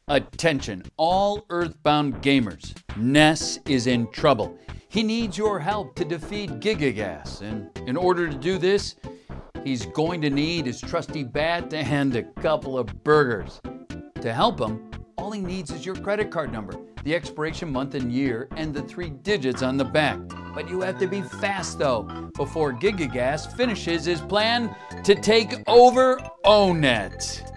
Attention, all EarthBound Gamers. Ness is in trouble. He needs your help to defeat Giygas, and in order to do this, he's going to need his trusty bat and a couple of burgers. To help him, all he needs is your credit card number, the expiration month and year, and the 3 digits on the back. But you have to be fast though, before Giygas finishes his plan to take over Onett.